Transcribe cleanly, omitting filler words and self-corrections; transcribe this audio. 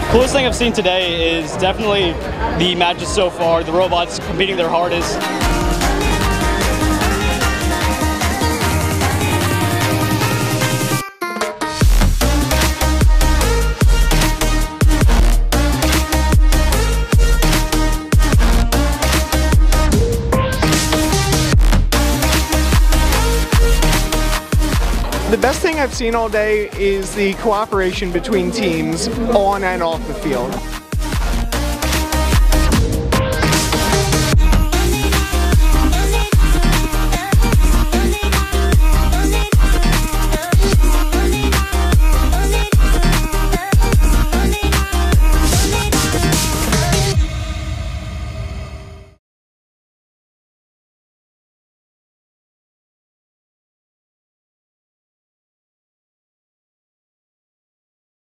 Coolest thing I've seen today is definitely the matches so far, the robots competing their hardest. The best thing I've seen all day is the cooperation between teams on and off the field.